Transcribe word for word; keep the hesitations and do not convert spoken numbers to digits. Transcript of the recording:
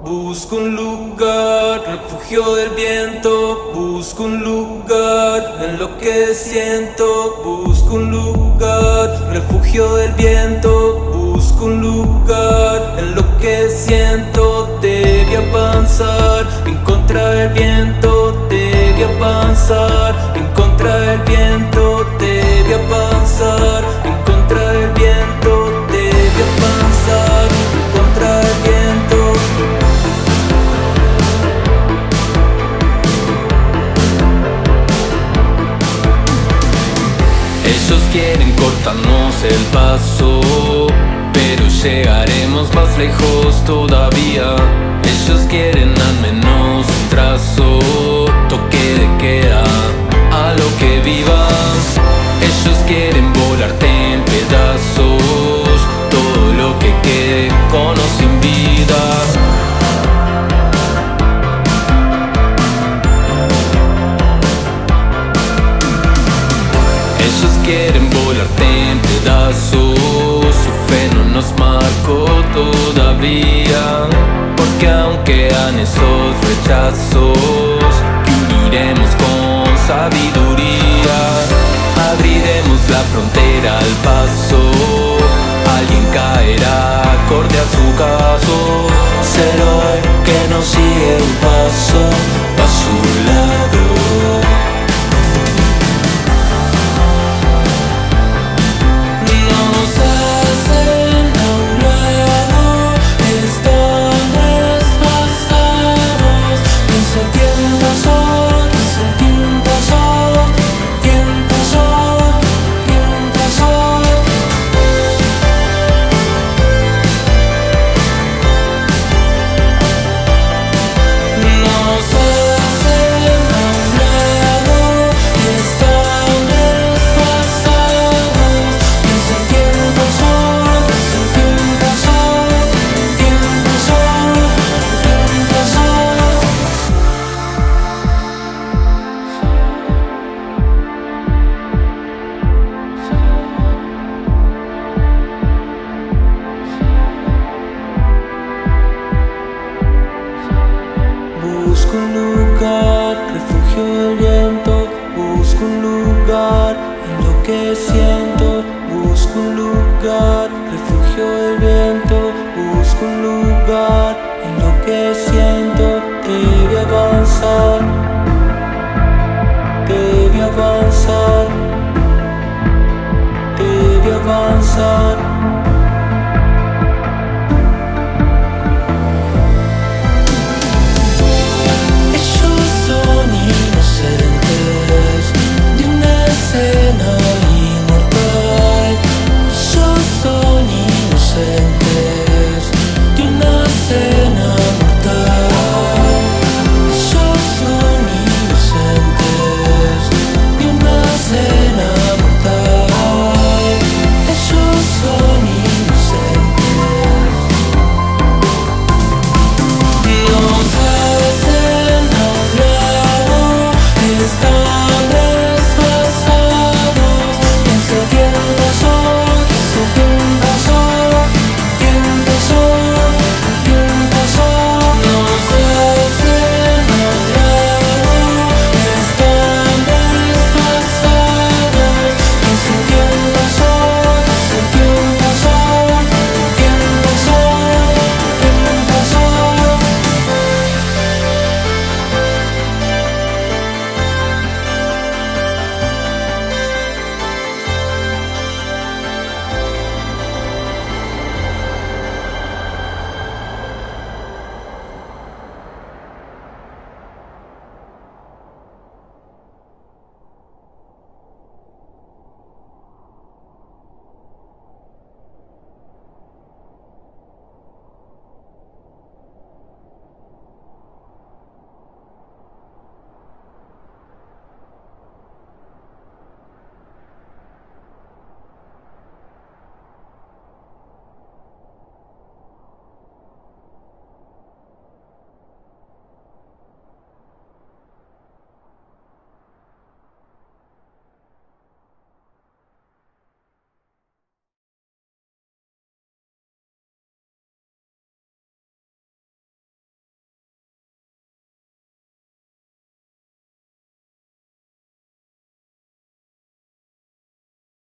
busco un lugar, refugio del viento. Busco un lugar en lo que siento. Busco un lugar, refugio del viento. Busco un lugar en lo que siento. Debí avanzar en contra del viento. Debí avanzar en contra del viento. Debí avanzar en contra del viento. Debí avanzar en contra del viento. Ellos quieren cortarnos el paso, pero llegaremos más lejos todavía. Ellos quieren al menos un trazo, toque de queda, a lo que vivas. Ellos quieren volarte en pedazos, todo lo que quede con o sin vida. Ellos quieren volarte en pedazos, su fe no nos marcó todavía, porque aún quedan esos rechazos que uniremos con sabiduría. Abriremos la frontera al paso, alguien caerá acorde a su caso. Ser hoy que no sigue un paso a su lado. Busco un lugar, refugio del viento. Busco un lugar en lo que siento. Busco un lugar, refugio del viento. Busco un lugar en lo que siento.